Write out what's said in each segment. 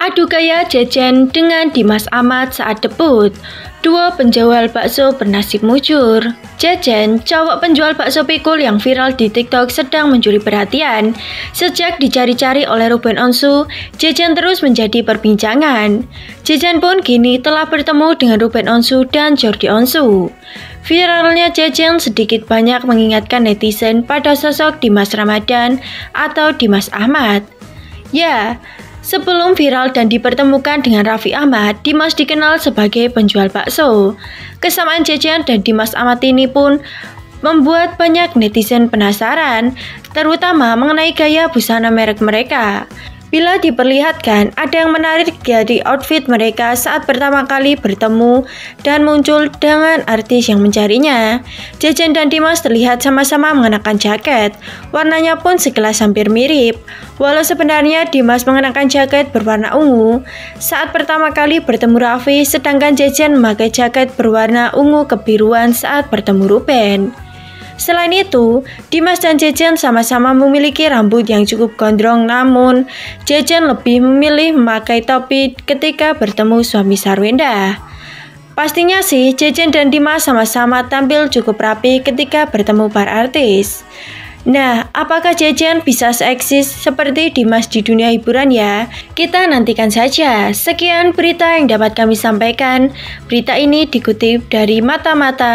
Adu gaya Jejen dengan Dimas Ahmad saat debut. Duo penjual bakso bernasib mujur. Jejen, cowok penjual bakso pikul yang viral di TikTok sedang mencuri perhatian. Sejak dicari-cari oleh Ruben Onsu, Jejen terus menjadi perbincangan. Jejen pun kini telah bertemu dengan Ruben Onsu dan Jordi Onsu. Viralnya Jejen sedikit banyak mengingatkan netizen pada sosok Dimas Ramadan atau Dimas Ahmad. Ya, sebelum viral dan dipertemukan dengan Raffi Ahmad, Dimas dikenal sebagai penjual bakso. Kesamaan Jejen dan Dimas Ahmad ini pun membuat banyak netizen penasaran, terutama mengenai gaya busana merek mereka. Bila diperlihatkan, ada yang menarik dari outfit mereka saat pertama kali bertemu dan muncul dengan artis yang mencarinya. Jejen dan Dimas terlihat sama-sama mengenakan jaket, warnanya pun sekilas hampir mirip. Walau sebenarnya Dimas mengenakan jaket berwarna ungu saat pertama kali bertemu Raffi, sedangkan Jejen memakai jaket berwarna ungu kebiruan saat bertemu Ruben. Selain itu, Dimas dan Jejen sama-sama memiliki rambut yang cukup gondrong, namun Jejen lebih memilih memakai topi ketika bertemu suami Sarwenda. Pastinya sih, Jejen dan Dimas sama-sama tampil cukup rapi ketika bertemu para artis. Nah, apakah Jejen bisa seeksis seperti Dimas di dunia hiburan ya? Kita nantikan saja. Sekian berita yang dapat kami sampaikan. Berita ini dikutip dari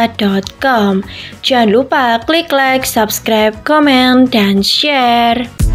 matamata.com. Jangan lupa klik like, subscribe, komen, dan share.